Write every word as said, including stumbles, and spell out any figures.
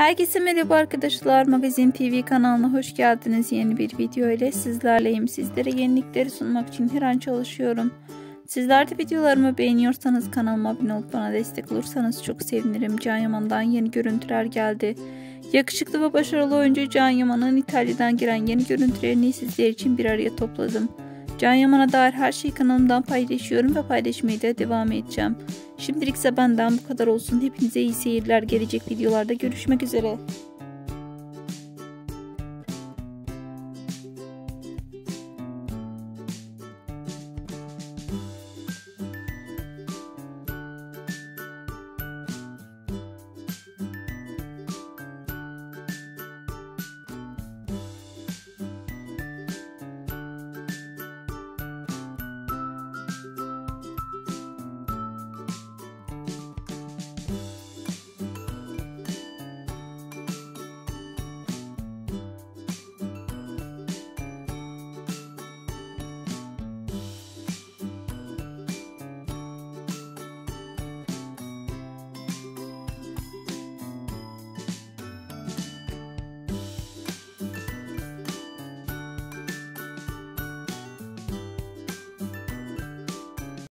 Herkese merhaba arkadaşlar, Magazin T V kanalına hoş geldiniz. Yeni bir video ile sizlerleyim. Sizlere yenilikleri sunmak için her an çalışıyorum. Sizler de videolarımı beğeniyorsanız kanalıma abone olup bana destek olursanız çok sevinirim. Can Yaman'dan yeni görüntüler geldi. Yakışıklı ve başarılı oyuncu Can Yaman'ın İtalya'dan gelen yeni görüntülerini sizler için bir araya topladım. Can Yaman'a dair her şeyi kanalımdan paylaşıyorum ve paylaşmaya da devam edeceğim. Şimdilik ise benden bu kadar olsun. Hepinize iyi seyirler. Gelecek videolarda görüşmek üzere.